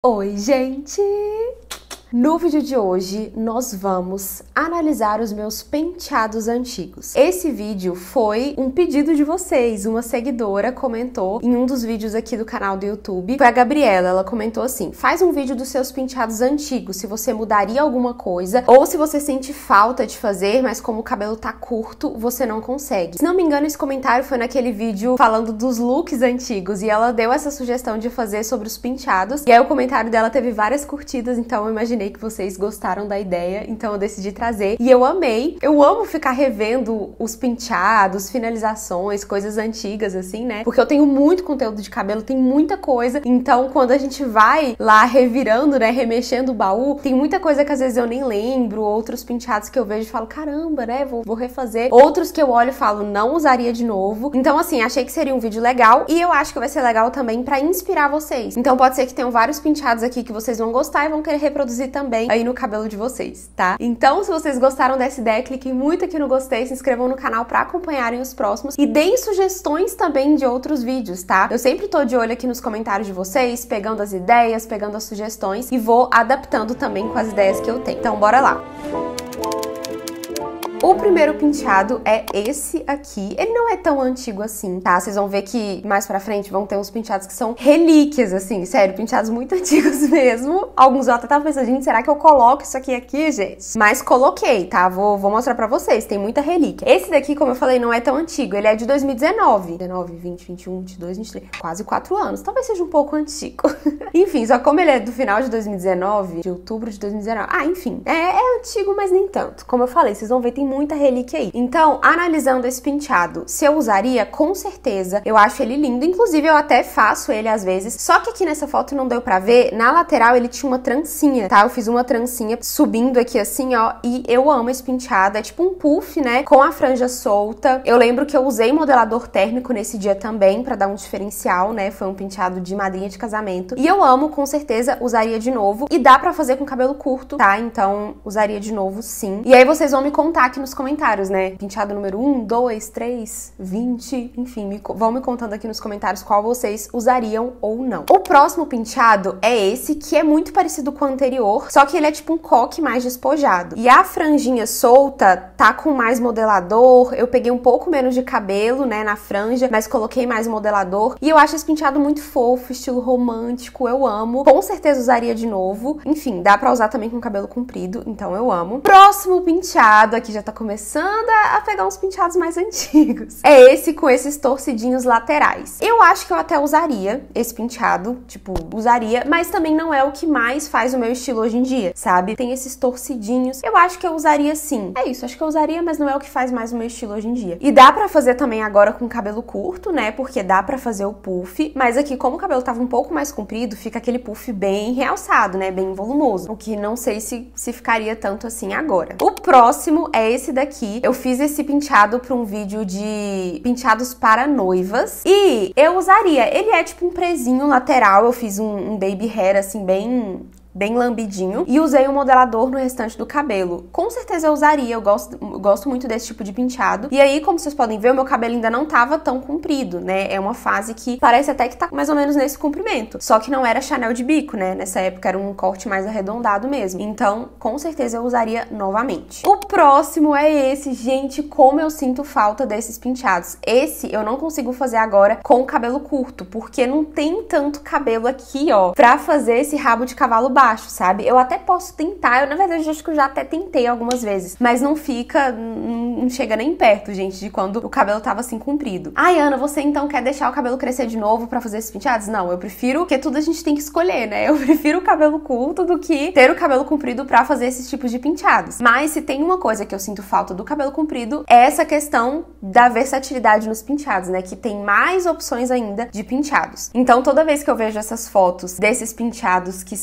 Oi, gente! No vídeo de hoje, nós vamos analisar os meus penteados antigos. Esse vídeo foi um pedido de vocês. Uma seguidora comentou em um dos vídeos aqui do canal do YouTube. Foi a Gabriela, ela comentou assim: faz um vídeo dos seus penteados antigos, se você mudaria alguma coisa, ou se você sente falta de fazer, mas como o cabelo tá curto, você não consegue. Se não me engano, esse comentário foi naquele vídeo falando dos looks antigos, e ela deu essa sugestão de fazer sobre os penteados, e aí o comentário dela teve várias curtidas, então eu imaginei que vocês gostaram da ideia, então eu decidi trazer. E eu amei. Eu amo ficar revendo os penteados, finalizações, coisas antigas assim, né? Porque eu tenho muito conteúdo de cabelo, tem muita coisa. Então, quando a gente vai lá revirando, né, remexendo o baú, tem muita coisa que às vezes eu nem lembro, outros penteados que eu vejo e falo, caramba, né, vou refazer. Outros que eu olho e falo, não usaria de novo. Então, assim, achei que seria um vídeo legal e eu acho que vai ser legal também pra inspirar vocês. Então, pode ser que tenham vários penteados aqui que vocês vão gostar e vão querer reproduzir também aí no cabelo de vocês, tá? Então, se vocês gostaram dessa ideia, cliquem muito aqui no gostei, se inscrevam no canal pra acompanharem os próximos e deem sugestões também de outros vídeos, tá? Eu sempre tô de olho aqui nos comentários de vocês, pegando as ideias, pegando as sugestões e vou adaptando também com as ideias que eu tenho. Então, bora lá! O primeiro penteado é esse aqui. Ele não é tão antigo assim, tá? Vocês vão ver que mais pra frente vão ter uns penteados que são relíquias, assim, sério, penteados muito antigos mesmo. Alguns eu até tava pensando, gente, será que eu coloco isso aqui, gente? Mas coloquei, tá? Vou mostrar pra vocês, tem muita relíquia. Esse daqui, como eu falei, não é tão antigo, ele é de 2019. 19, 20, 21, 22, 23, quase 4 anos. Talvez seja um pouco antigo. Enfim, só como ele é do final de 2019, de outubro de 2019. Ah, enfim, é antigo, mas nem tanto. Como eu falei, vocês vão ver, tem muita relíquia aí. Então, analisando esse penteado, se eu usaria, com certeza, eu acho ele lindo. Inclusive, eu até faço ele às vezes. Só que aqui nessa foto não deu pra ver. Na lateral, ele tinha uma trancinha, tá? Eu fiz uma trancinha subindo aqui assim, ó. E eu amo esse penteado. É tipo um puff, né? Com a franja solta. Eu lembro que eu usei modelador térmico nesse dia também, pra dar um diferencial, né? Foi um penteado de madrinha de casamento. E eu amo, com certeza, usaria de novo. E dá pra fazer com cabelo curto, tá? Então, usaria de novo, sim. E aí, vocês vão me contar aqui nos comentários, né? Penteado número 1, 2, 3, 20, enfim, vão me contando aqui nos comentários qual vocês usariam ou não. O próximo penteado é esse, que é muito parecido com o anterior, só que ele é tipo um coque mais despojado. E a franjinha solta tá com mais modelador, eu peguei um pouco menos de cabelo, né, na franja, mas coloquei mais modelador. E eu acho esse penteado muito fofo, estilo romântico, eu amo. Com certeza usaria de novo. Enfim, dá pra usar também com cabelo comprido, então eu amo. Próximo penteado, aqui já tá começando a pegar uns penteados mais antigos. É esse com esses torcidinhos laterais. Eu acho que eu até usaria esse penteado, tipo, usaria, mas também não é o que mais faz o meu estilo hoje em dia, sabe? Tem esses torcidinhos. Eu acho que eu usaria sim. É isso, acho que eu usaria, mas não é o que faz mais o meu estilo hoje em dia. E dá pra fazer também agora com cabelo curto, né? Porque dá pra fazer o puff, mas aqui, como o cabelo tava um pouco mais comprido, fica aquele puff bem realçado, né? Bem volumoso. O que não sei se ficaria tanto assim agora. O próximo é esse daqui. Eu fiz esse penteado para um vídeo de penteados para noivas e eu usaria. Ele é tipo um prezinho lateral, eu fiz um baby hair assim bem lambidinho e usei um modelador no restante do cabelo. Com certeza eu usaria, eu gosto muito desse tipo de penteado. E aí, como vocês podem ver, o meu cabelo ainda não tava tão comprido, né? É uma fase que parece até que tá mais ou menos nesse comprimento. Só que não era Chanel de bico, né? Nessa época era um corte mais arredondado mesmo. Então, com certeza eu usaria novamente. O próximo é esse. Gente, como eu sinto falta desses penteados. Esse eu não consigo fazer agora com o cabelo curto, porque não tem tanto cabelo aqui, ó, pra fazer esse rabo de cavalo baixo, sabe? Eu até posso tentar, na verdade, acho que eu já até tentei algumas vezes, mas não fica, não chega nem perto, gente, de quando o cabelo tava assim comprido. Ai, Ana, você então quer deixar o cabelo crescer de novo pra fazer esses penteados? Não, eu prefiro, porque tudo a gente tem que escolher, né? Eu prefiro o cabelo curto do que ter o cabelo comprido pra fazer esses tipos de penteados. Mas se tem uma coisa que eu sinto falta do cabelo comprido, é essa questão da versatilidade nos penteados, né? Que tem mais opções ainda de penteados. Então, toda vez que eu vejo essas fotos desses penteados que são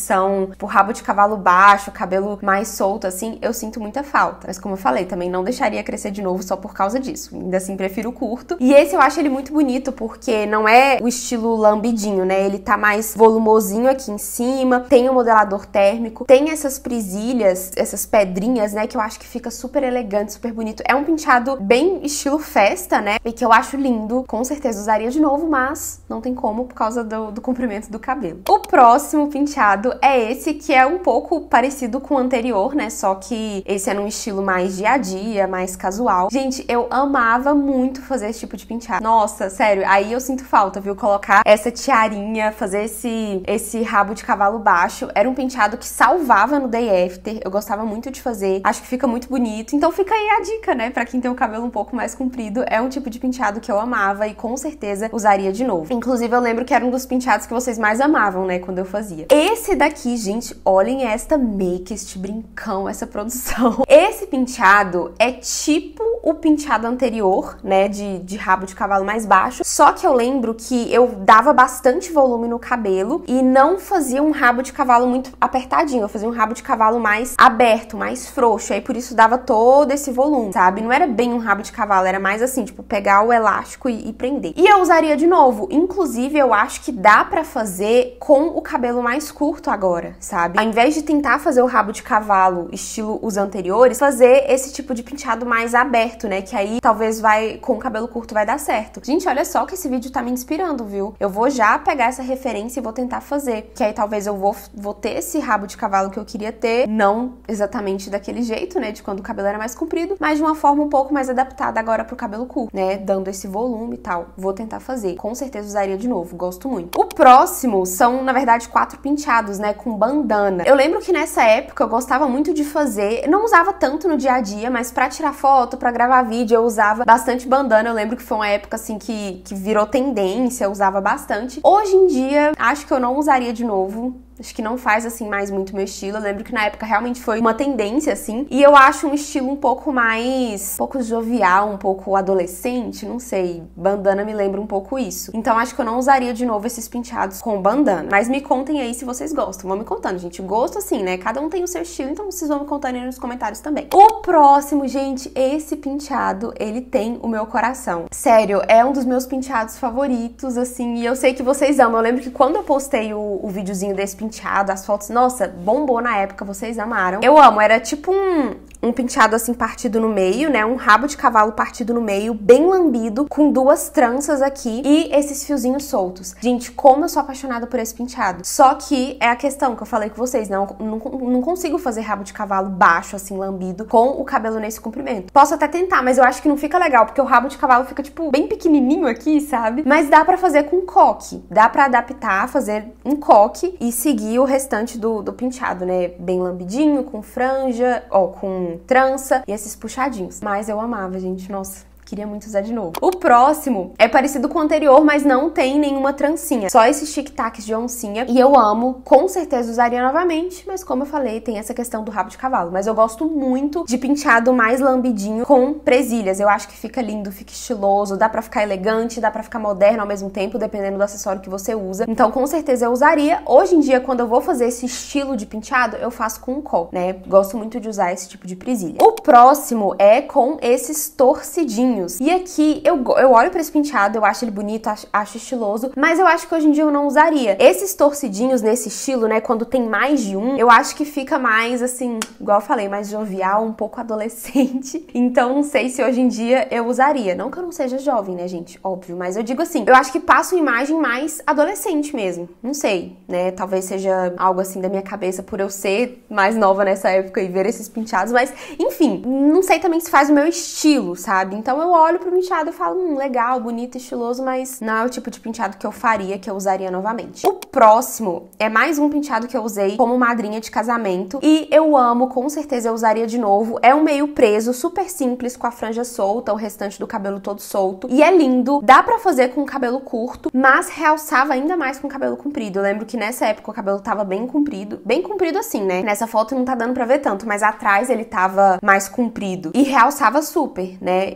pro rabo de cavalo baixo, cabelo mais solto, assim, eu sinto muita falta. Mas como eu falei, também não deixaria crescer de novo só por causa disso. Ainda assim, prefiro o curto. E esse eu acho ele muito bonito, porque não é o estilo lambidinho, né? Ele tá mais volumosinho aqui em cima, tem o modelador térmico, tem essas presilhas, essas pedrinhas, né? Que eu acho que fica super elegante, super bonito. É um penteado bem estilo festa, né? E que eu acho lindo. Com certeza usaria de novo, mas não tem como por causa do comprimento do cabelo. O próximo penteado é esse, que é um pouco parecido com o anterior, né? Só que esse é num estilo mais dia a dia, mais casual. Gente, eu amava muito fazer esse tipo de penteado. Nossa, sério, aí eu sinto falta, viu? Colocar essa tiarinha, fazer esse rabo de cavalo baixo. Era um penteado que salvava no day after. Eu gostava muito de fazer. Acho que fica muito bonito. Então fica aí a dica, né? Pra quem tem o cabelo um pouco mais comprido. É um tipo de penteado que eu amava e com certeza usaria de novo. Inclusive, eu lembro que era um dos penteados que vocês mais amavam, né? Quando eu fazia. Esse daqui, gente, olhem esta make, este brincão, essa produção. Esse penteado é tipo o penteado anterior, né? De rabo de cavalo mais baixo. Só que eu lembro que eu dava bastante volume no cabelo e não fazia um rabo de cavalo muito apertadinho. Eu fazia um rabo de cavalo mais aberto, mais frouxo. Aí por isso dava todo esse volume, sabe? Não era bem um rabo de cavalo, era mais assim, tipo, pegar o elástico e prender. E eu usaria de novo. Inclusive, eu acho que dá pra fazer com o cabelo mais curto agora, sabe? Ao invés de tentar fazer o rabo de cavalo estilo os anteriores, fazer esse tipo de penteado mais aberto, né? Que aí talvez com o cabelo curto vai dar certo. Gente, olha só que esse vídeo tá me inspirando, viu? Eu vou já pegar essa referência e vou tentar fazer. Que aí talvez eu vou ter esse rabo de cavalo que eu queria ter. Não exatamente daquele jeito, né? De quando o cabelo era mais comprido, mas de uma forma um pouco mais adaptada agora pro cabelo curto, né? Dando esse volume e tal. Vou tentar fazer. Com certeza usaria de novo. Gosto muito. O próximo são, na verdade, 4 penteados, né? Com bandana. Eu lembro que nessa época eu gostava muito de fazer. Não usava tanto no dia a dia, mas pra tirar foto, pra gravar vídeo, eu usava bastante bandana. Eu lembro que foi uma época, assim, que virou tendência. Eu usava bastante. Hoje em dia, acho que eu não usaria de novo. Acho que não faz, assim, mais muito meu estilo. Eu lembro que na época realmente foi uma tendência, assim. E eu acho um estilo um pouco mais... um pouco jovial, um pouco adolescente, não sei. Bandana me lembra um pouco isso. Então acho que eu não usaria de novo esses penteados com bandana. Mas me contem aí se vocês gostam. Vão me contando, gente. Gosto, assim, né? Cada um tem o seu estilo, então vocês vão me contando aí nos comentários também. O próximo, gente, esse penteado, ele tem o meu coração. Sério, é um dos meus penteados favoritos, assim. E eu sei que vocês amam. Eu lembro que quando eu postei o videozinho desse penteado, as fotos, nossa, bombou na época, vocês amaram. Eu amo, era tipo um penteado assim partido no meio, né? Um rabo de cavalo partido no meio, bem lambido, com 2 tranças aqui e esses fiozinhos soltos. Gente, como eu sou apaixonada por esse penteado. Só que é a questão que eu falei com vocês, não consigo fazer rabo de cavalo baixo, assim, lambido, com o cabelo nesse comprimento. Posso até tentar, mas eu acho que não fica legal, porque o rabo de cavalo fica, tipo, bem pequenininho aqui, sabe? Mas dá pra fazer com coque. Dá pra adaptar, fazer um coque e seguir o restante do penteado, né? Bem lambidinho, com franja, ó, com trança e esses puxadinhos. Mas eu amava, gente, nossa. Queria muito usar de novo. O próximo é parecido com o anterior, mas não tem nenhuma trancinha. Só esses tic-tacs de oncinha. E eu amo, com certeza usaria novamente. Mas como eu falei, tem essa questão do rabo de cavalo. Mas eu gosto muito de penteado mais lambidinho com presilhas. Eu acho que fica lindo, fica estiloso. Dá pra ficar elegante, dá pra ficar moderno ao mesmo tempo, dependendo do acessório que você usa. Então, com certeza eu usaria. Hoje em dia, quando eu vou fazer esse estilo de penteado, eu faço com um coque, né? Gosto muito de usar esse tipo de presilha. O próximo é com esses torcidinhos. E aqui, eu olho pra esse penteado, eu acho ele bonito, acho estiloso, mas eu acho que hoje em dia eu não usaria. Esses torcidinhos nesse estilo, né, quando tem mais de um, eu acho que fica mais, assim, igual eu falei, mais jovial, um pouco adolescente. Então, não sei se hoje em dia eu usaria. Não que eu não seja jovem, né, gente? Óbvio, mas eu digo assim, eu acho que passa uma imagem mais adolescente mesmo. Não sei, né? Talvez seja algo assim da minha cabeça por eu ser mais nova nessa época e ver esses penteados, mas, enfim, não sei também se faz o meu estilo, sabe? Então, eu olho pro penteado e falo, legal, bonito, estiloso, mas não é o tipo de penteado que eu faria, que eu usaria novamente. O próximo é mais um penteado que eu usei como madrinha de casamento e eu amo, com certeza eu usaria de novo. É um meio preso, super simples, com a franja solta, o restante do cabelo todo solto. E é lindo, dá pra fazer com o cabelo curto, mas realçava ainda mais com o cabelo comprido. Eu lembro que nessa época o cabelo tava bem comprido assim, né? Nessa foto não tá dando pra ver tanto, mas atrás ele tava mais comprido e realçava super, né? E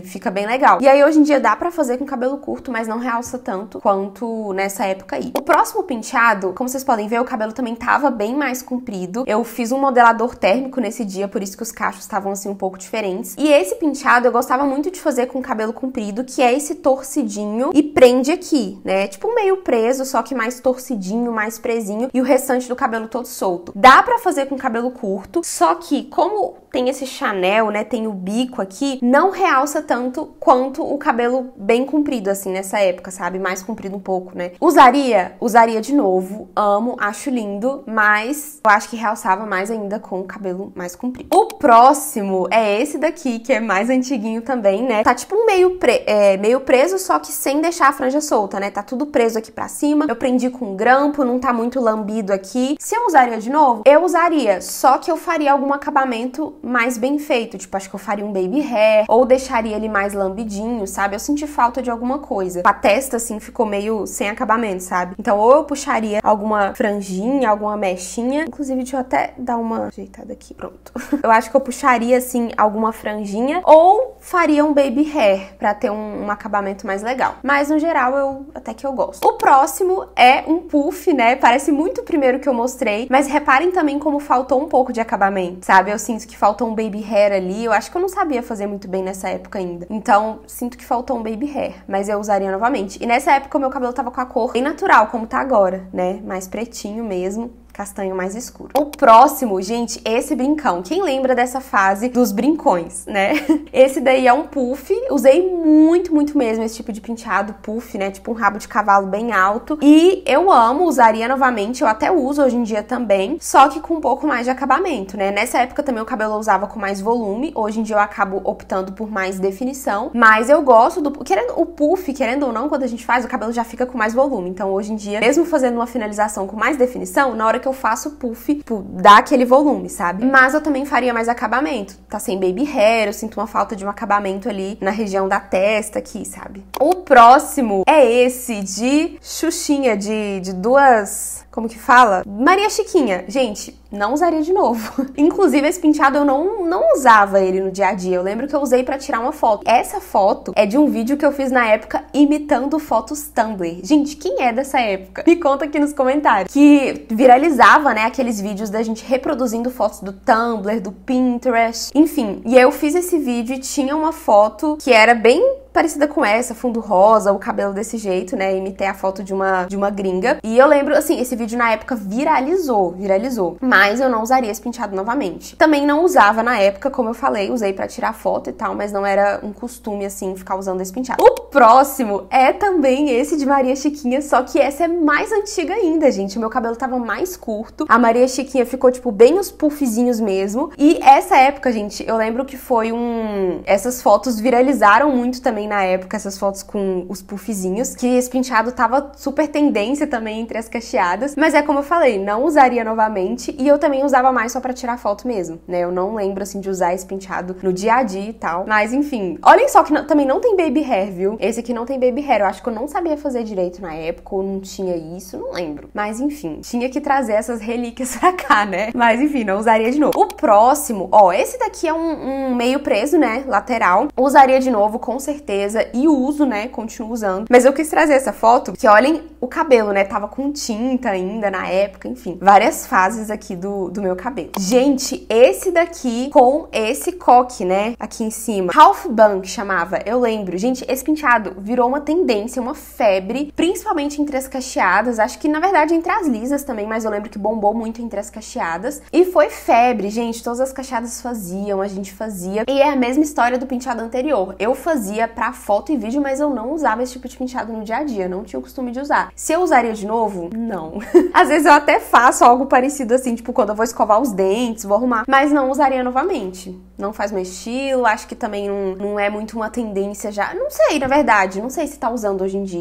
fica bem legal. E aí hoje em dia dá pra fazer com cabelo curto, mas não realça tanto quanto nessa época aí. O próximo penteado, como vocês podem ver, o cabelo também tava bem mais comprido. Eu fiz um modelador térmico nesse dia, por isso que os cachos estavam assim um pouco diferentes. E esse penteado eu gostava muito de fazer com cabelo comprido, que é esse torcidinho e prende aqui, né? Tipo meio preso, só que mais torcidinho, mais presinho, e o restante do cabelo todo solto. Dá pra fazer com cabelo curto, só que como tem esse Chanel, né, tem o bico aqui, não realça tanto quanto o cabelo bem comprido, assim, nessa época, sabe? Mais comprido um pouco, né? Usaria de novo, amo, acho lindo, mas eu acho que realçava mais ainda com o cabelo mais comprido. O próximo é esse daqui, que é mais antiguinho também, né? Tá tipo meio preso, só que sem deixar a franja solta, né? Tá tudo preso aqui pra cima. Eu prendi com um grampo, não tá muito lambido aqui. Se eu usaria de novo, eu usaria, só que eu faria algum acabamento mais bem feito, tipo, acho que eu faria um baby hair, ou deixaria ele mais lambidinho, sabe? Eu senti falta de alguma coisa. A testa, assim, ficou meio sem acabamento, sabe? Então, ou eu puxaria alguma franjinha, alguma mechinha, inclusive, deixa eu até dar uma ajeitada aqui, pronto. Eu acho que eu puxaria, assim, alguma franjinha, ou faria um baby hair, pra ter um acabamento mais legal. Mas, no geral, até que eu gosto. O próximo é um puff, né? Parece muito o primeiro que eu mostrei, mas reparem também como faltou um pouco de acabamento, sabe? Eu sinto que faltou um baby hair ali, eu acho que eu não sabia fazer muito bem nessa época ainda. Então, sinto que faltou um baby hair, mas eu usaria novamente. E nessa época o meu cabelo tava com a cor bem natural, como tá agora, né? Mais pretinho mesmo. Castanho mais escuro. O próximo, gente, esse brincão. Quem lembra dessa fase dos brincões, né? Esse daí é um puff. Usei muito, muito mesmo esse tipo de penteado puff, né? Tipo um rabo de cavalo bem alto. E eu amo, usaria novamente. Eu até uso hoje em dia também. Só que com um pouco mais de acabamento, né? Nessa época também o cabelo eu usava com mais volume. Hoje em dia eu acabo optando por mais definição. Mas eu gosto do... O puff, querendo ou não, quando a gente faz, o cabelo já fica com mais volume. Então hoje em dia, mesmo fazendo uma finalização com mais definição, na hora que eu faço puff, tipo, dá aquele volume, sabe? Mas eu também faria mais acabamento. Tá sem baby hair, eu sinto uma falta de um acabamento ali na região da testa aqui, sabe? O próximo é esse de Xuxinha, de duas... Como que fala? Maria Chiquinha. Gente, não usaria de novo. Inclusive, esse penteado eu não usava ele no dia a dia. Eu lembro que eu usei pra tirar uma foto. Essa foto é de um vídeo que eu fiz na época imitando fotos Tumblr. Gente, quem é dessa época? Me conta aqui nos comentários. Que viralizava, né, aqueles vídeos da gente reproduzindo fotos do Tumblr, do Pinterest, enfim. E aí eu fiz esse vídeo e tinha uma foto que era bem parecida com essa, fundo rosa, o cabelo desse jeito, né? Imitei a foto de uma gringa. E eu lembro, assim, esse vídeo na época viralizou. Mas eu não usaria esse penteado novamente. Também não usava na época, como eu falei, usei pra tirar foto e tal, mas não era um costume, assim, ficar usando esse penteado. O próximo é também esse de Maria Chiquinha, só que essa é mais antiga ainda, gente. O meu cabelo tava mais curto. A Maria Chiquinha ficou, tipo, bem os puffzinhos mesmo. E essa época, gente, eu lembro que foi essas fotos viralizaram muito também na época, essas fotos com os puffzinhos, que esse penteado tava super tendência também entre as cacheadas, mas é como eu falei, não usaria novamente, e eu também usava mais só pra tirar foto mesmo, né? Eu não lembro, assim, de usar esse penteado no dia a dia e tal, mas enfim. Olhem só que também não tem baby hair, viu? Esse aqui não tem baby hair, eu acho que eu não sabia fazer direito na época, ou não tinha isso, não lembro. Mas enfim, tinha que trazer essas relíquias pra cá, né? Mas enfim, não usaria de novo. O próximo, ó, esse daqui é um meio preso, né? Lateral. Usaria de novo, com certeza. E uso, né? Continuo usando. Mas eu quis trazer essa foto, que olhem o cabelo, né? Tava com tinta ainda na época, enfim. Várias fases aqui do meu cabelo. Gente, esse daqui com esse coque, né? Aqui em cima. Half bun, que chamava. Eu lembro. Gente, esse penteado virou uma tendência, uma febre, principalmente entre as cacheadas. Acho que, na verdade, entre as lisas também, mas eu lembro que bombou muito entre as cacheadas. E foi febre, gente. Todas as cacheadas faziam, a gente fazia. E é a mesma história do penteado anterior. Eu fazia pra foto e vídeo, mas eu não usava esse tipo de penteado no dia a dia, não tinha o costume de usar. Se eu usaria de novo? Não. Às vezes eu até faço algo parecido assim, tipo quando eu vou escovar os dentes, vou arrumar, mas não usaria novamente. Não faz meu estilo, acho que também não é muito uma tendência já. Não sei, na verdade, não sei se tá usando hoje em dia.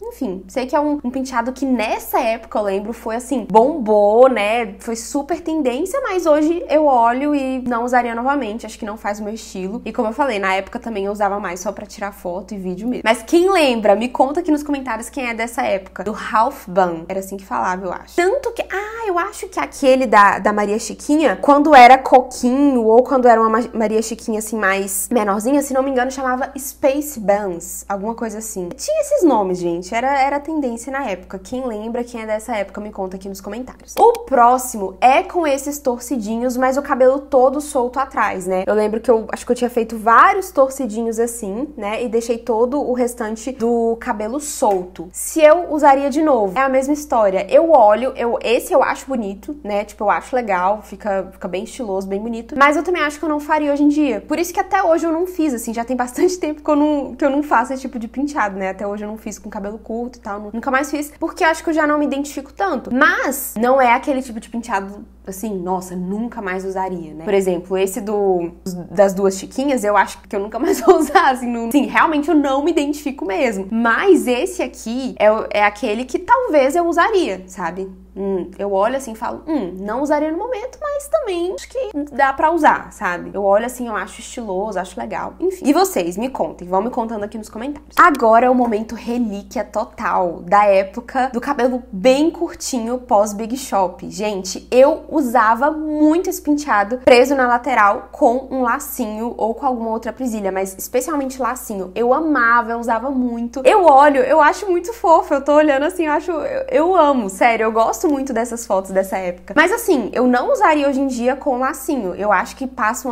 Enfim, sei que é um penteado que nessa época, eu lembro, foi assim, bombou, né? Foi super tendência, mas hoje eu olho e não usaria novamente. Acho que não faz o meu estilo. E como eu falei, na época também eu usava mais só pra tirar foto e vídeo mesmo. Mas quem lembra, me conta aqui nos comentários quem é dessa época. Do half bun. Era assim que falava, eu acho. Tanto que... eu acho que aquele da Maria Chiquinha, quando era coquinho ou quando era uma Maria Chiquinha assim mais menorzinha, se não me engano, chamava Space Buns. Alguma coisa assim. Tinha esses nomes, gente. Era tendência na época. Quem lembra, quem é dessa época, me conta aqui nos comentários. O próximo é com esses torcidinhos, mas o cabelo todo solto atrás, né? Eu lembro que eu acho que eu tinha feito vários torcidinhos assim, né? E deixei todo o restante do cabelo solto. Se eu usaria de novo, é a mesma história. Eu olho, esse eu acho bonito, né? Tipo, eu acho legal, fica bem estiloso, bem bonito. Mas eu também acho que eu não faria hoje em dia. Por isso que até hoje eu não fiz, assim, já tem bastante tempo que eu não faço esse tipo de penteado, né? Até hoje eu não fiz com cabelo curto e tal, nunca mais fiz, porque eu acho que eu já não me identifico tanto. Mas não é aquele tipo de penteado, assim, nossa, nunca mais usaria, né? Por exemplo, esse das duas chiquinhas, eu acho que eu nunca mais vou usar, assim, sim, realmente eu não me identifico mesmo. Mas esse aqui é aquele que talvez eu usaria, sabe? Eu olho assim e falo, não usaria no momento, mas também acho que dá pra usar, sabe? Eu olho assim, eu acho estiloso, acho legal, enfim. E vocês, me contem, vão me contando aqui nos comentários. Agora é o momento relíquia total da época do cabelo bem curtinho pós Big Shop. Gente, eu usava muito esse penteado preso na lateral com um lacinho ou com alguma outra presilha, mas especialmente lacinho. Eu amava, eu usava muito. Eu olho, eu acho muito fofo, eu tô olhando assim, eu amo, sério, eu gosto muito dessas fotos dessa época. Mas assim, eu não usaria hoje em dia com lacinho. Eu acho que passa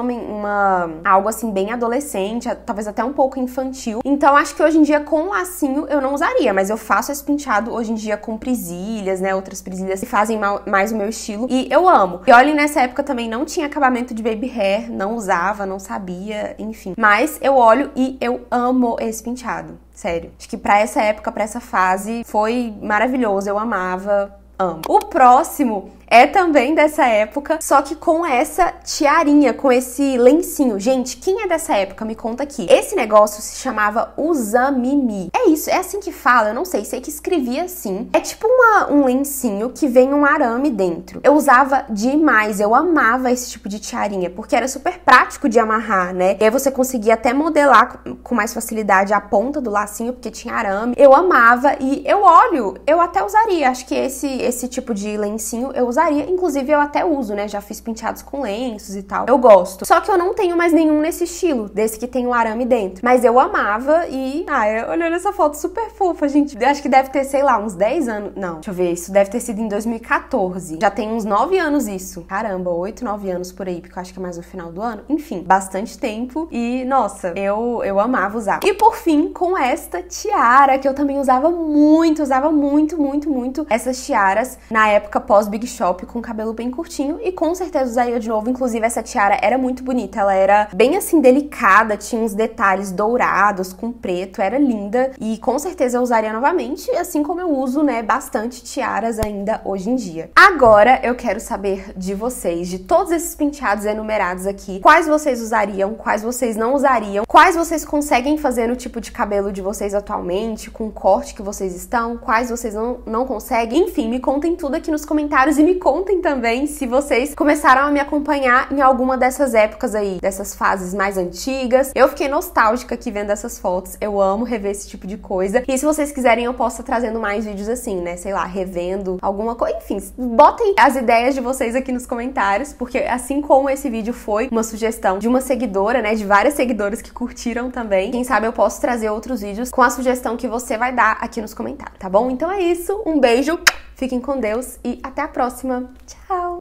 algo assim bem adolescente, talvez até um pouco infantil. Então acho que hoje em dia com lacinho eu não usaria, mas eu faço esse penteado hoje em dia com presilhas, né? Outras presilhas que fazem mais o meu estilo e eu amo. E olhem, nessa época também não tinha acabamento de baby hair, não usava, não sabia, enfim. Mas eu olho e eu amo esse penteado. Sério. Acho que pra essa época, pra essa fase, foi maravilhoso. Eu amava. Amo. O próximo é também dessa época, só que com essa tiarinha, com esse lencinho. Gente, quem é dessa época? Me conta aqui. Esse negócio se chamava Uzamimi. É isso, é assim que fala, eu não sei que escrevia assim. É tipo um lencinho que vem um arame dentro. Eu usava demais, eu amava esse tipo de tiarinha, porque era super prático de amarrar, né? E aí você conseguia até modelar com mais facilidade a ponta do lacinho, porque tinha arame. Eu amava e eu até usaria. Acho que esse tipo de lencinho eu usaria, inclusive eu até uso, né? Já fiz penteados com lenços e tal. Eu gosto. Só que eu não tenho mais nenhum nesse estilo, desse que tem um arame dentro. Mas eu amava e, olhando essa foto super fofa, gente. Eu acho que deve ter, sei lá, uns 10 anos. Não, deixa eu ver, isso deve ter sido em 2014. Já tem uns 9 anos isso. Caramba, 8, 9 anos por aí, porque eu acho que é mais no final do ano. Enfim, bastante tempo e, nossa, eu amava usar. E por fim, com esta tiara, que eu também usava muito essas tiaras na época pós Big Shop, com cabelo bem curtinho, e com certeza usaria de novo. Inclusive essa tiara era muito bonita, ela era bem assim delicada, tinha uns detalhes dourados com preto, era linda e com certeza eu usaria novamente, assim como eu uso, né, bastante tiaras ainda hoje em dia. Agora eu quero saber de vocês, de todos esses penteados enumerados aqui, quais vocês usariam, quais vocês não usariam, quais vocês conseguem fazer no tipo de cabelo de vocês atualmente, com o corte que vocês estão, quais vocês não conseguem. Enfim, me contem tudo aqui nos comentários e me contem também se vocês começaram a me acompanhar em alguma dessas épocas aí, dessas fases mais antigas. Eu fiquei nostálgica aqui vendo essas fotos, eu amo rever esse tipo de coisa. E se vocês quiserem eu posso estar trazendo mais vídeos assim, né, sei lá, revendo alguma coisa, enfim, botem as ideias de vocês aqui nos comentários, porque assim como esse vídeo foi uma sugestão de uma seguidora, né, de várias seguidoras que curtiram também, quem sabe eu posso trazer outros vídeos com a sugestão que você vai dar aqui nos comentários, tá bom? Então é isso, um beijo, fiquem com Deus e até a próxima. Tchau!